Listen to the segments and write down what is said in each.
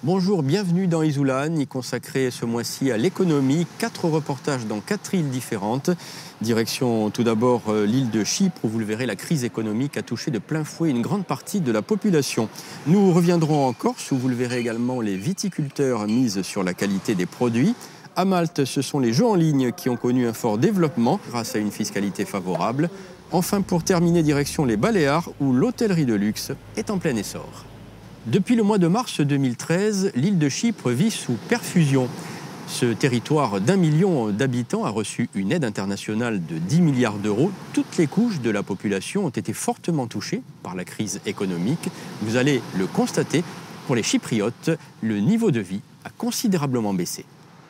Bonjour, bienvenue dans Isolan, y consacré ce mois-ci à l'économie. 4 reportages dans 4 îles différentes. Direction tout d'abord l'île de Chypre, où vous le verrez, la crise économique a touché de plein fouet une grande partie de la population. Nous reviendrons en Corse, où vous le verrez également, les viticulteurs misent sur la qualité des produits. À Malte, ce sont les jeux en ligne qui ont connu un fort développement grâce à une fiscalité favorable. Enfin, pour terminer, direction les Baléares, où l'hôtellerie de luxe est en plein essor. Depuis le mois de mars 2013, l'île de Chypre vit sous perfusion. Ce territoire d'1 million d'habitants a reçu une aide internationale de 10 milliards d'euros. Toutes les couches de la population ont été fortement touchées par la crise économique. Vous allez le constater, pour les Chypriotes, le niveau de vie a considérablement baissé.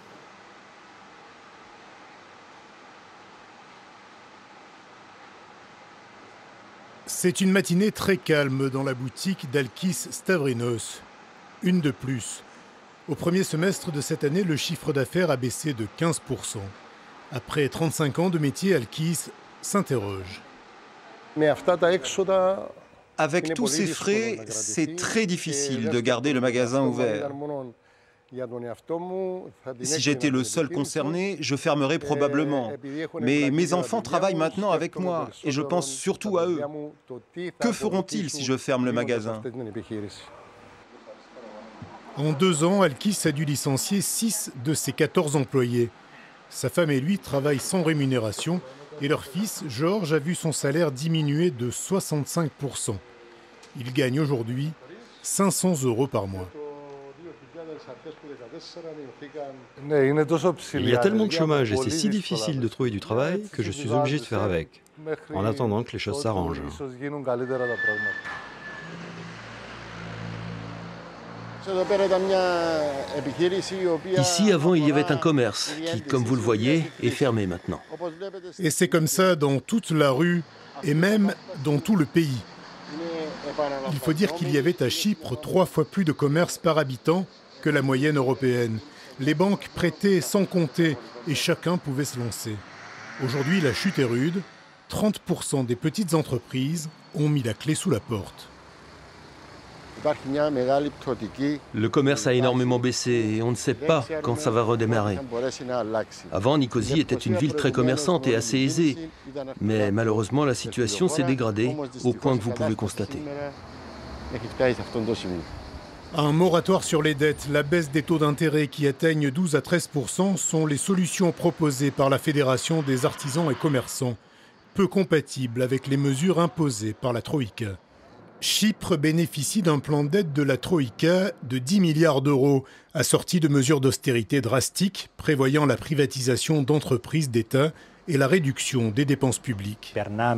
C'est une matinée très calme dans la boutique d'Alkis Stavrinos. Une de plus. Au premier semestre de cette année, le chiffre d'affaires a baissé de 15%. Après 35 ans de métier, Alkis s'interroge. Avec tous ces frais, c'est très difficile de garder le magasin ouvert. Si j'étais le seul concerné, je fermerais probablement. Mais mes enfants travaillent maintenant avec moi et je pense surtout à eux. Que feront-ils si je ferme le magasin ? En 2 ans, Alkis a dû licencier 6 de ses 14 employés. Sa femme et lui travaillent sans rémunération et leur fils, Georges, a vu son salaire diminuer de 65%. Il gagne aujourd'hui 500 € par mois. Il y a tellement de chômage et c'est si difficile de trouver du travail que je suis obligé de faire avec, en attendant que les choses s'arrangent. Ici, avant, il y avait un commerce qui, comme vous le voyez, est fermé maintenant. Et c'est comme ça dans toute la rue et même dans tout le pays. Il faut dire qu'il y avait à Chypre 3 fois plus de commerces par habitant que la moyenne européenne. Les banques prêtaient sans compter et chacun pouvait se lancer. Aujourd'hui, la chute est rude. 30% des petites entreprises ont mis la clé sous la porte. Le commerce a énormément baissé et on ne sait pas quand ça va redémarrer. Avant, Nicosie était une ville très commerçante et assez aisée. Mais malheureusement, la situation s'est dégradée au point que vous pouvez constater. Un moratoire sur les dettes, la baisse des taux d'intérêt qui atteignent 12 à 13% sont les solutions proposées par la Fédération des artisans et commerçants, peu compatibles avec les mesures imposées par la Troïka. Chypre bénéficie d'un plan d'aide de la Troïka de 10 milliards d'euros, assorti de mesures d'austérité drastiques prévoyant la privatisation d'entreprises d'État et la réduction des dépenses publiques.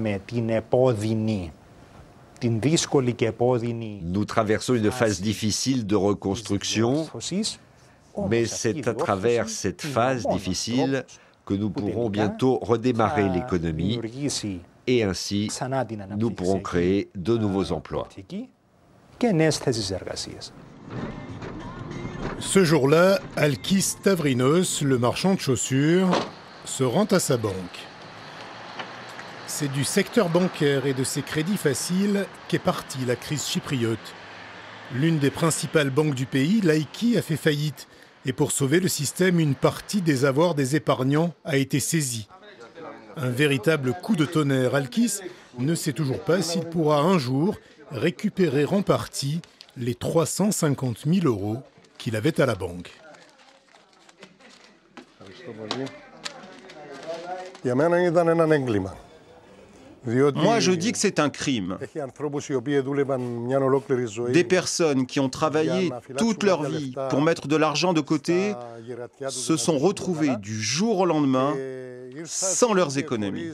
Nous traversons une phase difficile de reconstruction, mais c'est à travers cette phase difficile que nous pourrons bientôt redémarrer l'économie et ainsi nous pourrons créer de nouveaux emplois. Ce jour-là, Alkis Stavrinos, le marchand de chaussures, se rend à sa banque. C'est du secteur bancaire et de ses crédits faciles qu'est partie la crise chypriote. L'une des principales banques du pays, Laiki, a fait faillite. Et pour sauver le système, une partie des avoirs des épargnants a été saisie. Un véritable coup de tonnerre. Alkis ne sait toujours pas s'il pourra un jour récupérer en partie les 350 000 € qu'il avait à la banque. Moi, je dis que c'est un crime. Des personnes qui ont travaillé toute leur vie pour mettre de l'argent de côté se sont retrouvées du jour au lendemain sans leurs économies.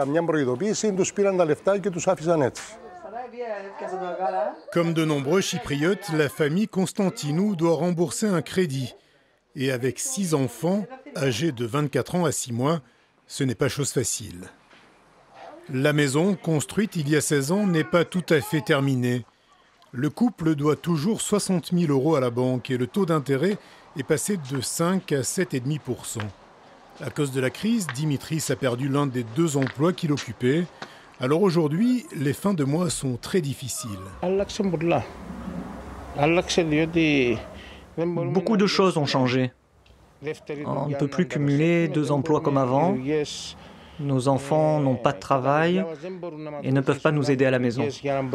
Comme de nombreux Chypriotes, la famille Constantinou doit rembourser un crédit. Et avec 6 enfants, âgés de 24 ans à 6 mois, ce n'est pas chose facile. La maison, construite il y a 16 ans, n'est pas tout à fait terminée. Le couple doit toujours 60 000 € à la banque et le taux d'intérêt est passé de 5 à 7,5%. À cause de la crise, Dimitris a perdu l'un des 2 emplois qu'il occupait. Alors aujourd'hui, les fins de mois sont très difficiles. Beaucoup de choses ont changé. On ne peut plus cumuler 2 emplois comme avant. Nos enfants n'ont pas de travail et ne peuvent pas nous aider à la maison.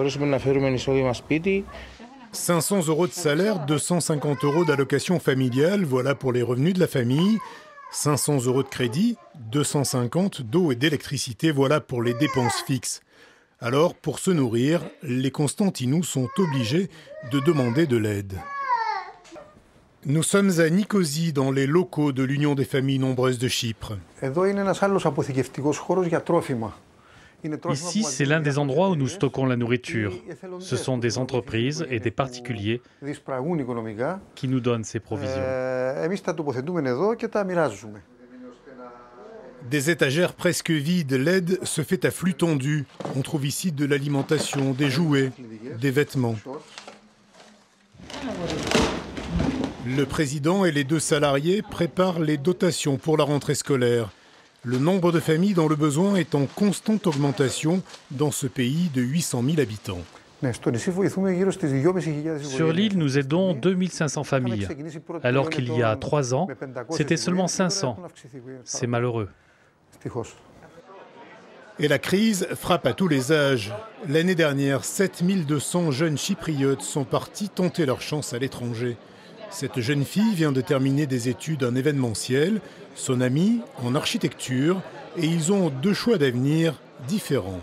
500 € de salaire, 250 € d'allocation familiale, voilà pour les revenus de la famille. 500 € de crédit, 250 d'eau et d'électricité, voilà pour les dépenses fixes. Alors, pour se nourrir, les Constantinous sont obligés de demander de l'aide. Nous sommes à Nicosie, dans les locaux de l'Union des familles nombreuses de Chypre. Ici, c'est l'un des endroits où nous stockons la nourriture. Ce sont des entreprises et des particuliers qui nous donnent ces provisions. Des étagères presque vides, l'aide se fait à flux tendu. On trouve ici de l'alimentation, des jouets, des vêtements. Le président et les 2 salariés préparent les dotations pour la rentrée scolaire. Le nombre de familles dans le besoin est en constante augmentation dans ce pays de 800 000 habitants. Sur l'île, nous aidons 2500 familles, alors qu'il y a 3 ans, c'était seulement 500. C'est malheureux. Et la crise frappe à tous les âges. L'année dernière, 7200 jeunes chypriotes sont partis tenter leur chance à l'étranger. Cette jeune fille vient de terminer des études en événementiel, son amie en architecture, et ils ont 2 choix d'avenir différents.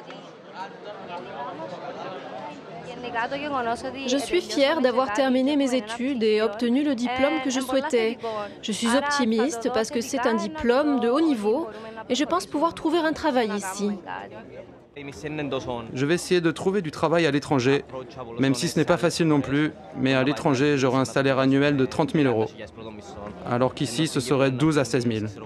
Je suis fière d'avoir terminé mes études et obtenu le diplôme que je souhaitais. Je suis optimiste parce que c'est un diplôme de haut niveau et je pense pouvoir trouver un travail ici. Je vais essayer de trouver du travail à l'étranger, même si ce n'est pas facile non plus, mais à l'étranger, j'aurai un salaire annuel de 30 000 €, alors qu'ici, ce serait 12 à 16 000.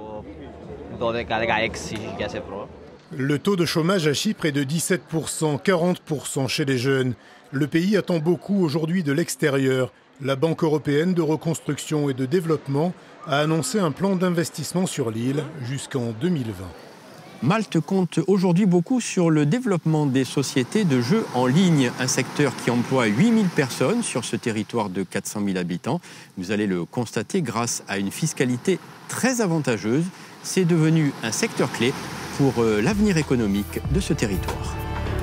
Le taux de chômage à Chypre est de 17%, 40% chez les jeunes. Le pays attend beaucoup aujourd'hui de l'extérieur. La Banque européenne de reconstruction et de développement a annoncé un plan d'investissement sur l'île jusqu'en 2020. Malte compte aujourd'hui beaucoup sur le développement des sociétés de jeux en ligne, un secteur qui emploie 8000 personnes sur ce territoire de 400 000 habitants. Vous allez le constater, grâce à une fiscalité très avantageuse, c'est devenu un secteur clé pour l'avenir économique de ce territoire.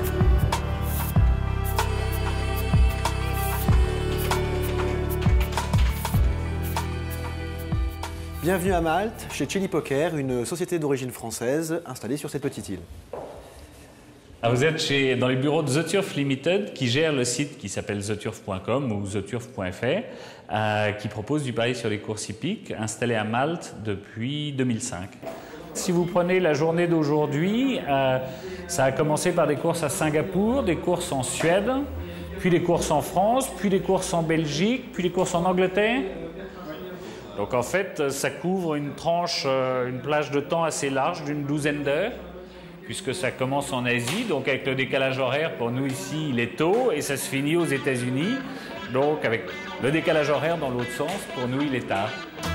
Bienvenue à Malte, chez Chili Poker, une société d'origine française installée sur cette petite île. Vous êtes dans les bureaux de The Turf Limited, qui gère le site qui s'appelle theturf.com ou theturf.fr, qui propose du pari sur les courses hippiques, installé à Malte depuis 2005. Si vous prenez la journée d'aujourd'hui, ça a commencé par des courses à Singapour, des courses en Suède, puis des courses en France, puis des courses en Belgique, puis des courses en Angleterre. Donc en fait, ça couvre une plage de temps assez large d'une 12aine d'heures, puisque ça commence en Asie, donc avec le décalage horaire, pour nous ici, il est tôt, et ça se finit aux États-Unis, donc avec le décalage horaire dans l'autre sens, pour nous, il est tard.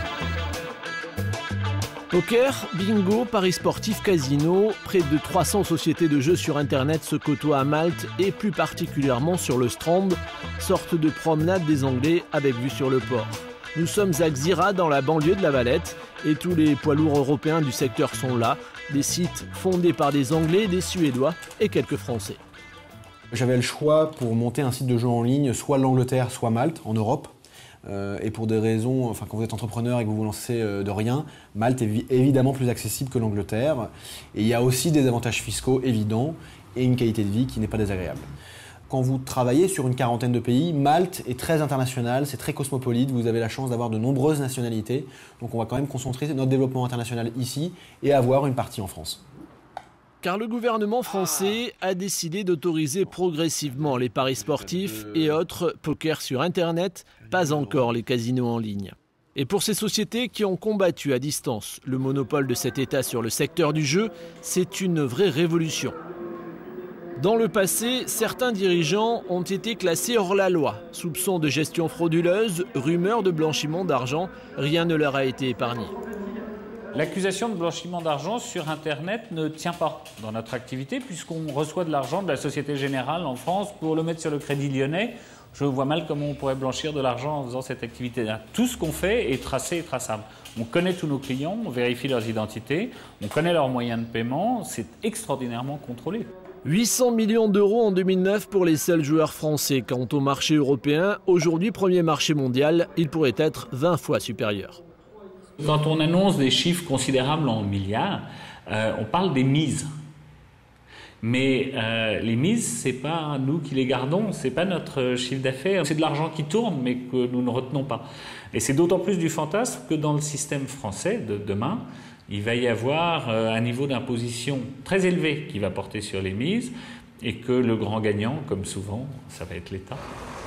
Poker, bingo, paris sportifs, casino, près de 300 sociétés de jeux sur Internet se côtoient à Malte et plus particulièrement sur le Strand, sorte de promenade des Anglais avec vue sur le port. Nous sommes à Gżira, dans la banlieue de La Valette, et tous les poids lourds européens du secteur sont là, des sites fondés par des Anglais, des Suédois et quelques Français. J'avais le choix pour monter un site de jeux en ligne, soit l'Angleterre, soit Malte, en Europe. Et pour des raisons, quand vous êtes entrepreneur et que vous vous lancez de rien, Malte est évidemment plus accessible que l'Angleterre. Et il y a aussi des avantages fiscaux évidents et une qualité de vie qui n'est pas désagréable. Quand vous travaillez sur une quarantaine de pays, Malte est très international, c'est très cosmopolite, vous avez la chance d'avoir de nombreuses nationalités. Donc on va quand même concentrer notre développement international ici et avoir une partie en France. Car le gouvernement français a décidé d'autoriser progressivement les paris sportifs et autres poker sur Internet, pas encore les casinos en ligne. Et pour ces sociétés qui ont combattu à distance le monopole de cet État sur le secteur du jeu, c'est une vraie révolution. Dans le passé, certains dirigeants ont été classés hors la loi. Soupçons de gestion frauduleuse, rumeurs de blanchiment d'argent, rien ne leur a été épargné. L'accusation de blanchiment d'argent sur Internet ne tient pas dans notre activité, puisqu'on reçoit de l'argent de la Société Générale en France pour le mettre sur le Crédit Lyonnais Je vois mal comment on pourrait blanchir de l'argent en faisant cette activité-là. Tout ce qu'on fait est tracé et traçable. On connaît tous nos clients, on vérifie leurs identités, on connaît leurs moyens de paiement, c'est extraordinairement contrôlé. 800 millions d'euros en 2009 pour les seuls joueurs français. Quant au marché européen, aujourd'hui premier marché mondial, il pourrait être 20 fois supérieur. Quand on annonce des chiffres considérables en milliards, on parle des mises. Mais les mises, ce n'est pas nous qui les gardons, ce n'est pas notre chiffre d'affaires. C'est de l'argent qui tourne, mais que nous ne retenons pas. Et c'est d'autant plus du fantasme que dans le système français de demain, il va y avoir un niveau d'imposition très élevé qui va porter sur les mises et que le grand gagnant, comme souvent, ça va être l'État.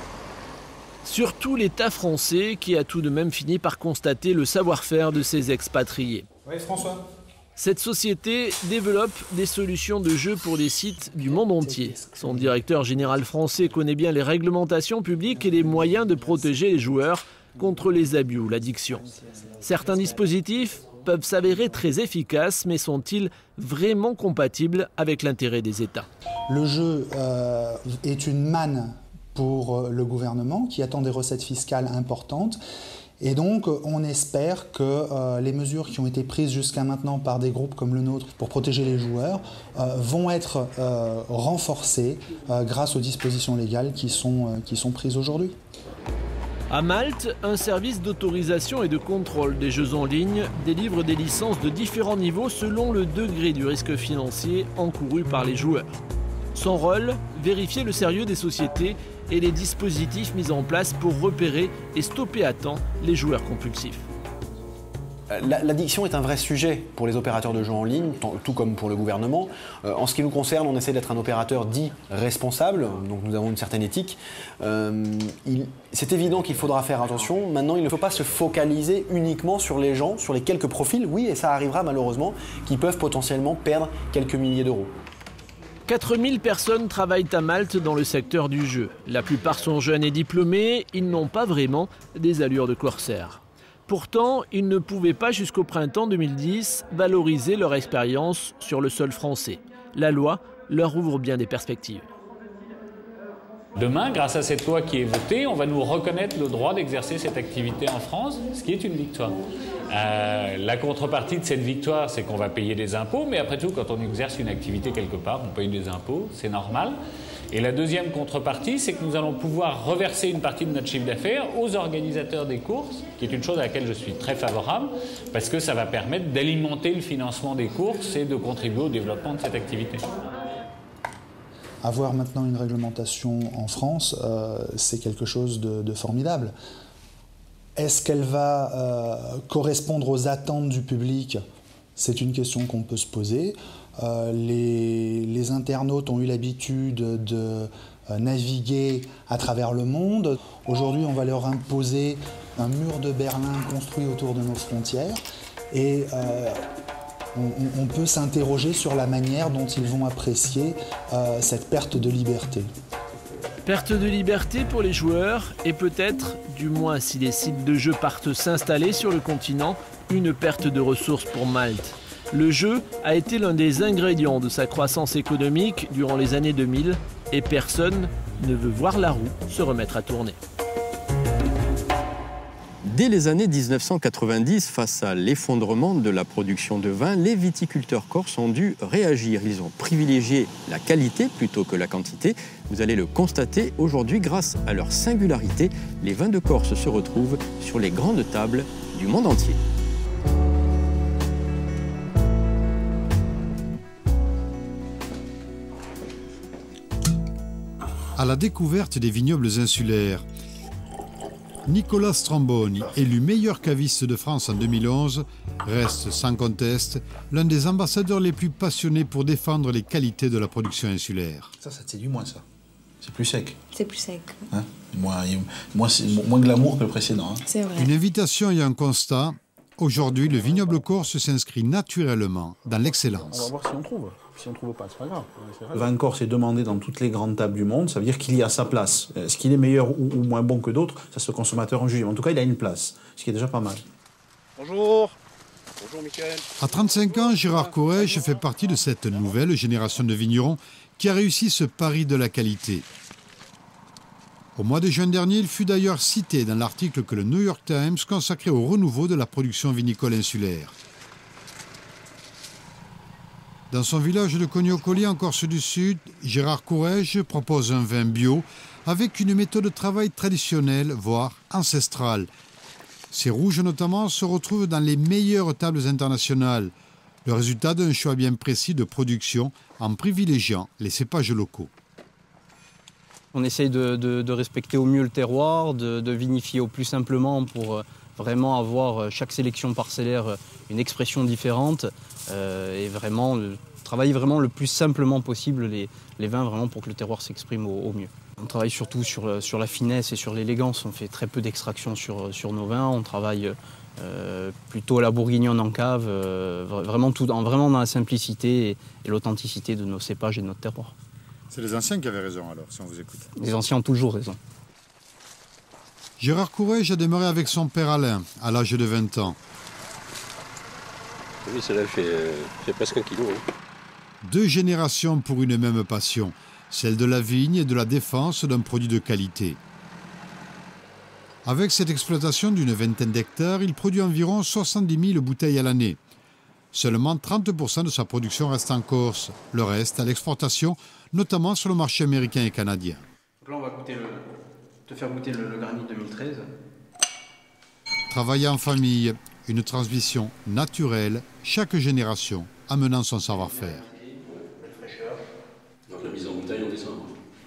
Surtout l'État français qui a tout de même fini par constater le savoir-faire de ses expatriés. Oui, François. Cette société développe des solutions de jeux pour des sites du monde entier. Son directeur général français connaît bien les réglementations publiques et les moyens de protéger les joueurs contre les abus ou l'addiction. Certains dispositifs peuvent s'avérer très efficaces, mais sont-ils vraiment compatibles avec l'intérêt des États? Le jeu est une manne pour le gouvernement qui attend des recettes fiscales importantes. Et donc, on espère que les mesures qui ont été prises jusqu'à maintenant par des groupes comme le nôtre pour protéger les joueurs vont être renforcées grâce aux dispositions légales qui sont prises aujourd'hui. À Malte, un service d'autorisation et de contrôle des jeux en ligne délivre des licences de différents niveaux selon le degré du risque financier encouru par les joueurs. Son rôle, vérifier le sérieux des sociétés et les dispositifs mis en place pour repérer et stopper à temps les joueurs compulsifs. L'addiction est un vrai sujet pour les opérateurs de jeux en ligne, tout comme pour le gouvernement. En ce qui nous concerne, on essaie d'être un opérateur dit responsable, donc nous avons une certaine éthique. C'est évident qu'il faudra faire attention. Maintenant, il ne faut pas se focaliser uniquement sur les gens, sur les quelques profils, oui, et ça arrivera malheureusement, qui peuvent potentiellement perdre quelques milliers d'euros. 4000 personnes travaillent à Malte dans le secteur du jeu. La plupart sont jeunes et diplômés, ils n'ont pas vraiment des allures de corsaires. Pourtant, ils ne pouvaient pas jusqu'au printemps 2010 valoriser leur expérience sur le sol français. La loi leur ouvre bien des perspectives. Demain, grâce à cette loi qui est votée, on va nous reconnaître le droit d'exercer cette activité en France, ce qui est une victoire. La contrepartie de cette victoire, c'est qu'on va payer des impôts, mais après tout, quand on exerce une activité quelque part, on paye des impôts, c'est normal. Et la deuxième contrepartie, c'est que nous allons pouvoir reverser une partie de notre chiffre d'affaires aux organisateurs des courses, qui est une chose à laquelle je suis très favorable, parce que ça va permettre d'alimenter le financement des courses et de contribuer au développement de cette activité. Avoir maintenant une réglementation en France, c'est quelque chose de formidable. Est-ce qu'elle va correspondre aux attentes du public? C'est une question qu'on peut se poser. Les internautes ont eu l'habitude de naviguer à travers le monde. Aujourd'hui, on va leur imposer un mur de Berlin construit autour de nos frontières. Et on peut s'interroger sur la manière dont ils vont apprécier cette perte de liberté. Perte de liberté pour les joueurs et peut-être, du moins si les sites de jeux partent s'installer sur le continent, une perte de ressources pour Malte. Le jeu a été l'un des ingrédients de sa croissance économique durant les années 2000 et personne ne veut voir la roue se remettre à tourner. Dès les années 1990, face à l'effondrement de la production de vin, les viticulteurs corses ont dû réagir. Ils ont privilégié la qualité plutôt que la quantité. Vous allez le constater aujourd'hui, grâce à leur singularité, les vins de Corse se retrouvent sur les grandes tables du monde entier. À la découverte des vignobles insulaires, Nicolas Stramboni, élu meilleur caviste de France en 2011, reste sans conteste l'un des ambassadeurs les plus passionnés pour défendre les qualités de la production insulaire. Ça te séduit moins, ça. C'est plus sec. C'est plus sec. Hein, moins glamour que le précédent. Hein. C'est vrai. Une invitation et un constat. Aujourd'hui, le vignoble corse s'inscrit naturellement dans l'excellence. On va voir si on trouve. Si on ne trouve pas, c'est pas grave. Le vin corse est demandé dans toutes les grandes tables du monde. Ça veut dire qu'il y a sa place. Est-ce qu'il est meilleur ou moins bon que d'autres? Ça, c'est le consommateur en juge. En tout cas, il a une place, ce qui est déjà pas mal. Bonjour. Bonjour, Michael. À 35 ans, Gérard Corrège fait partie de cette nouvelle génération de vignerons qui a réussi ce pari de la qualité. Au mois de juin dernier, il fut d'ailleurs cité dans l'article que le New York Times consacrait au renouveau de la production vinicole insulaire. Dans son village de Cognocoli, en Corse du Sud, Gérard Courrèges propose un vin bio avec une méthode de travail traditionnelle, voire ancestrale. Ces rouges notamment se retrouvent dans les meilleures tables internationales, le résultat d'un choix bien précis de production en privilégiant les cépages locaux. On essaye de respecter au mieux le terroir, de vinifier au plus simplement pour vraiment avoir chaque sélection parcellaire une expression différente et vraiment travailler vraiment le plus simplement possible les vins vraiment pour que le terroir s'exprime au mieux. On travaille surtout sur la finesse et sur l'élégance, on fait très peu d'extraction sur nos vins, on travaille plutôt à la bourguignonne en cave, vraiment dans la simplicité et l'authenticité de nos cépages et de notre terroir. C'est les anciens qui avaient raison alors, si on vous écoute. Les anciens ont toujours raison. Gérard Courrèges a démarré avec son père Alain, à l'âge de 20 ans. Oui, celle-là fait presque 1 kilo. Hein. 2 générations pour une même passion, celle de la vigne et de la défense d'un produit de qualité. Avec cette exploitation d'une vingtaine d'hectares, il produit environ 70 000 bouteilles à l'année. Seulement 30% de sa production reste en Corse, le reste à l'exportation, notamment sur le marché américain et canadien. Donc là, on va te faire goûter le Granit 2013. Travailler en famille, une transmission naturelle, chaque génération amenant son savoir-faire. Donc la mise en bouteille en décembre.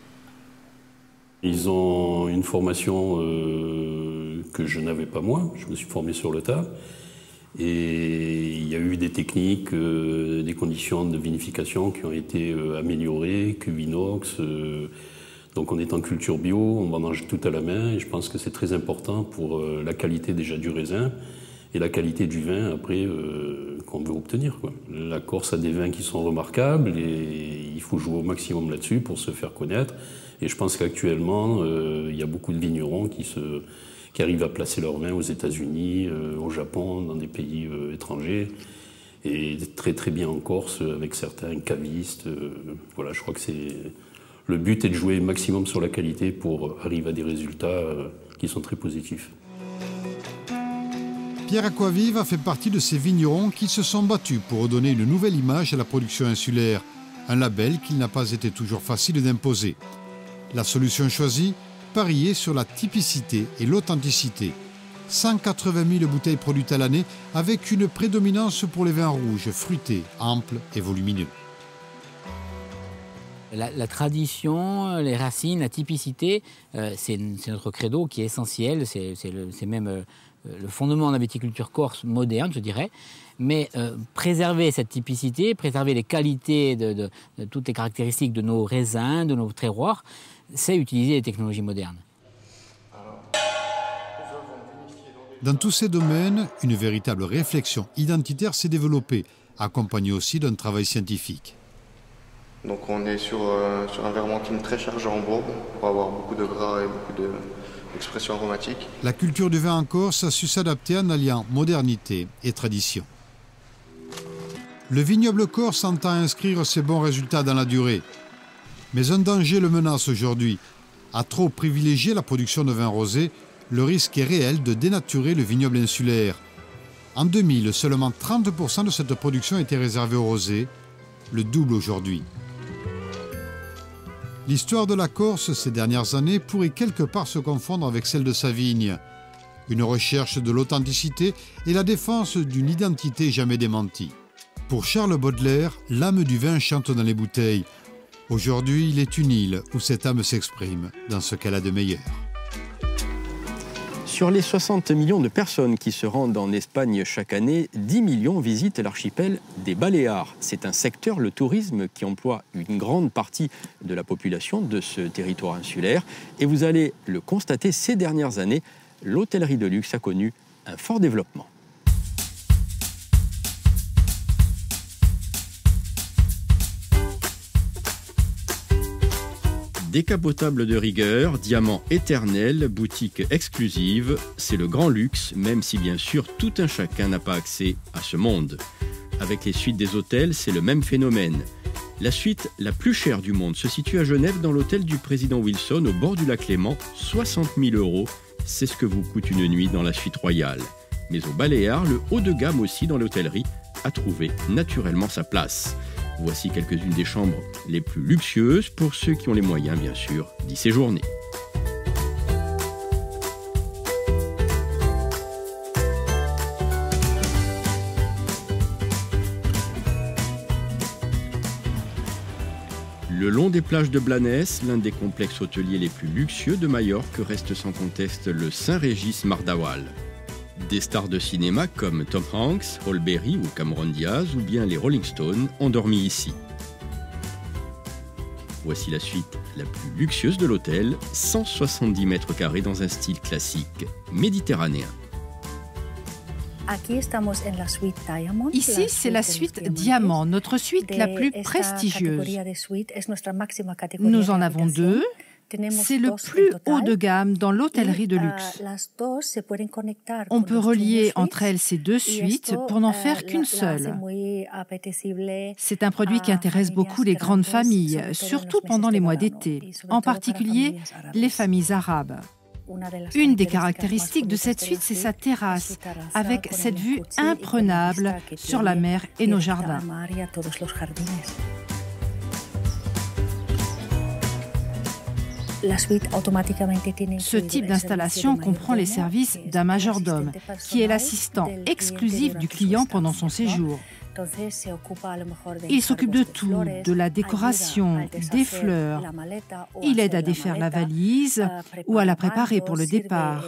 Ils ont une formation que je n'avais pas moi, je me suis formé sur le tas. Et il y a eu des techniques, des conditions de vinification qui ont été améliorées, cuve inox. Donc on est en culture bio, on vendange tout à la main et je pense que c'est très important pour la qualité déjà du raisin et la qualité du vin après qu'on veut obtenir, quoi. La Corse a des vins qui sont remarquables et il faut jouer au maximum là-dessus pour se faire connaître. Et je pense qu'actuellement, il y a beaucoup de vignerons qui arrivent à placer leurs vins aux États-Unis, au Japon, dans des pays étrangers, et très très bien en Corse avec certains cavistes. Voilà, je crois que le but est de jouer maximum sur la qualité pour arriver à des résultats qui sont très positifs. Pierre Aquaviva fait partie de ces vignerons qui se sont battus pour redonner une nouvelle image à la production insulaire, un label qu'il n'a pas été toujours facile d'imposer. La solution choisie, parier sur la typicité et l'authenticité. 180 000 bouteilles produites à l'année avec une prédominance pour les vins rouges, fruités, amples et volumineux. La tradition, les racines, la typicité, c'est notre credo qui est essentiel, c'est même le fondement de la viticulture corse moderne, je dirais. Mais préserver cette typicité, préserver les qualités de toutes les caractéristiques de nos raisins, de nos terroirs, c'est utiliser les technologies modernes. Dans tous ces domaines, une véritable réflexion identitaire s'est développée, accompagnée aussi d'un travail scientifique. Donc on est sur un vermentine très chargé en bourbe pour avoir beaucoup de gras et beaucoup d'expressions aromatiques. La culture du vin en Corse a su s'adapter en alliant modernité et tradition. Le vignoble corse entend inscrire ses bons résultats dans la durée. Mais un danger le menace aujourd'hui. À trop privilégier la production de vin rosé, le risque est réel de dénaturer le vignoble insulaire. En 2000, seulement 30% de cette production était réservée au rosé, le double aujourd'hui. L'histoire de la Corse ces dernières années pourrait quelque part se confondre avec celle de sa vigne. Une recherche de l'authenticité et la défense d'une identité jamais démentie. Pour Charles Baudelaire, l'âme du vin chante dans les bouteilles. Aujourd'hui, il est une île où cette âme s'exprime dans ce qu'elle a de meilleur. Sur les 60 millions de personnes qui se rendent en Espagne chaque année, 10 millions visitent l'archipel des Baléares. C'est un secteur, le tourisme, qui emploie une grande partie de la population de ce territoire insulaire. Et vous allez le constater, ces dernières années, l'hôtellerie de luxe a connu un fort développement. Décapotable de rigueur, diamant éternel, boutique exclusive, c'est le grand luxe, même si bien sûr tout un chacun n'a pas accès à ce monde. Avec les suites des hôtels, c'est le même phénomène. La suite la plus chère du monde se situe à Genève dans l'hôtel du président Wilson au bord du lac Léman, 60 000 €. C'est ce que vous coûte une nuit dans la suite royale. Mais au Baléares, le haut de gamme aussi dans l'hôtellerie a trouvé naturellement sa place. Voici quelques-unes des chambres les plus luxueuses pour ceux qui ont les moyens, bien sûr, d'y séjourner. Le long des plages de Blanes, l'un des complexes hôteliers les plus luxueux de Majorque, reste sans conteste le Saint-Régis Mardawal. Des stars de cinéma comme Tom Hanks, Halle Berry ou Cameron Diaz ou bien les Rolling Stones ont dormi ici. Voici la suite la plus luxueuse de l'hôtel, 170 mètres carrés dans un style classique méditerranéen. Ici, c'est la suite Diamant, notre suite la plus prestigieuse. Nous en avons deux. C'est le plus haut de gamme dans l'hôtellerie de luxe. On peut relier entre elles ces deux suites pour n'en faire qu'une seule. C'est un produit qui intéresse beaucoup les grandes familles, surtout pendant les mois d'été, en particulier les familles arabes. Une des caractéristiques de cette suite, c'est sa terrasse, avec cette vue imprenable sur la mer et nos jardins. Ce type d'installation comprend les services d'un majordome, qui est l'assistant exclusif du client pendant son séjour. Il s'occupe de tout, de la décoration, des fleurs. Il aide à défaire la valise ou à la préparer pour le départ.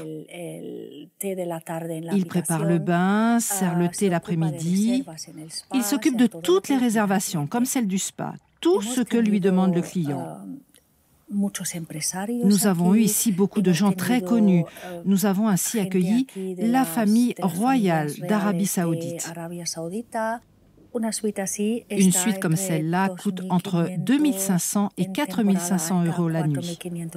Il prépare le bain, sert le thé l'après-midi. Il s'occupe de toutes les réservations, comme celle du spa, tout ce que lui demande le client. Nous avons eu ici beaucoup de gens très connus. Nous avons ainsi accueilli la famille royale d'Arabie Saoudite. Une suite comme celle-là coûte entre 2 500 et 4 500 € la nuit.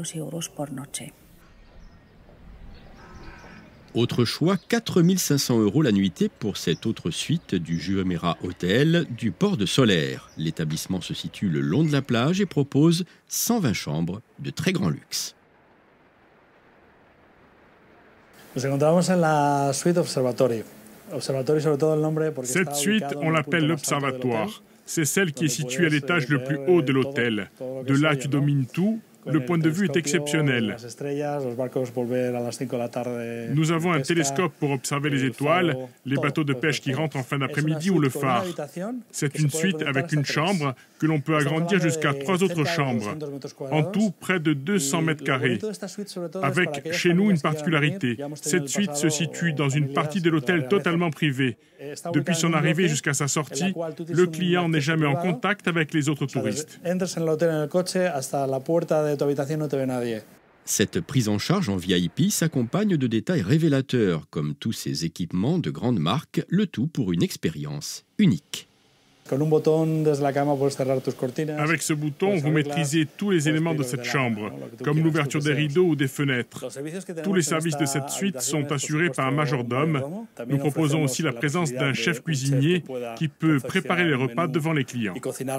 Autre choix, 4 500 € la nuitée pour cette autre suite du Jumeirah Hotel du port de Solaire. L'établissement se situe le long de la plage et propose 120 chambres de très grand luxe. Nos encontramos en la suite Observatory. Cette suite, on l'appelle l'Observatoire. C'est celle qui est située à l'étage le plus haut de l'hôtel. De là, tu domines tout. Le point de vue est exceptionnel. Nous avons un télescope pour observer les étoiles, les bateaux de pêche qui rentrent en fin d'après-midi ou le phare. C'est une suite avec une chambre que l'on peut agrandir jusqu'à 3 autres chambres. En tout, près de 200 mètres carrés. Avec, chez nous, une particularité. Cette suite se situe dans une partie de l'hôtel totalement privée. Depuis son arrivée jusqu'à sa sortie, le client n'est jamais en contact avec les autres touristes. Cette prise en charge en VIP s'accompagne de détails révélateurs, comme tous ces équipements de grandes marques, le tout pour une expérience unique. Avec ce bouton, vous maîtrisez tous les éléments de cette chambre, comme l'ouverture des rideaux ou des fenêtres. Tous les services de cette suite sont assurés par un majordome. Nous proposons aussi la présence d'un chef cuisinier qui peut préparer les repas devant les clients.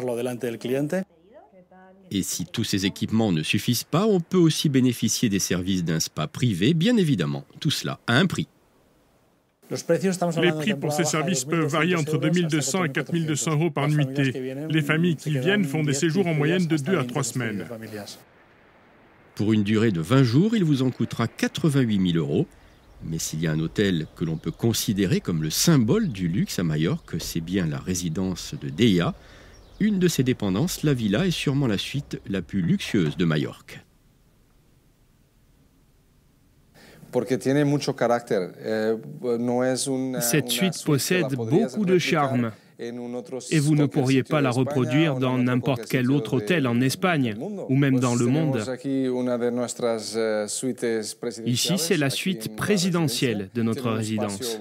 Et si tous ces équipements ne suffisent pas, on peut aussi bénéficier des services d'un spa privé, bien évidemment. Tout cela à un prix. Les prix pour ces services peuvent varier entre 2 200 et 4 200 € par nuitée. Les familles qui viennent font des séjours en moyenne de 2 à 3 semaines. Pour une durée de 20 jours, il vous en coûtera 88 000 €. Mais s'il y a un hôtel que l'on peut considérer comme le symbole du luxe à Majorque, c'est bien la résidence de Deia. Une de ses dépendances, la villa, est sûrement la suite la plus luxueuse de Majorque. Cette suite possède beaucoup de charme et vous ne pourriez pas la reproduire dans n'importe quel autre hôtel en Espagne ou même dans le monde. Ici, c'est la suite présidentielle de notre résidence.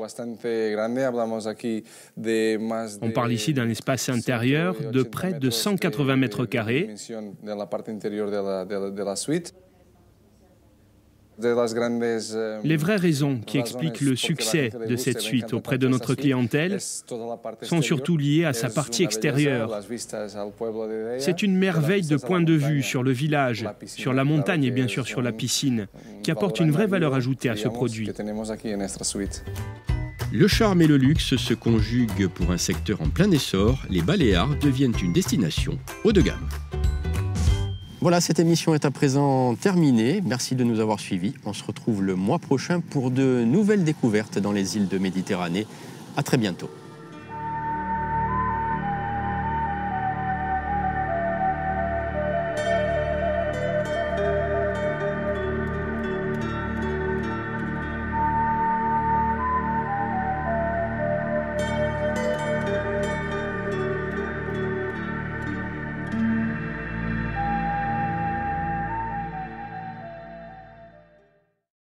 On parle ici d'un espace intérieur de près de 180 mètres carrés. Les vraies raisons qui expliquent le succès de cette suite auprès de notre clientèle sont surtout liées à sa partie extérieure. C'est une merveille de point de vue sur le village, sur la montagne et bien sûr sur la piscine, qui apporte une vraie valeur ajoutée à ce produit. Le charme et le luxe se conjuguent pour un secteur en plein essor. Les Baléares deviennent une destination haut de gamme. Voilà, cette émission est à présent terminée. Merci de nous avoir suivis. On se retrouve le mois prochain pour de nouvelles découvertes dans les îles de Méditerranée. À très bientôt.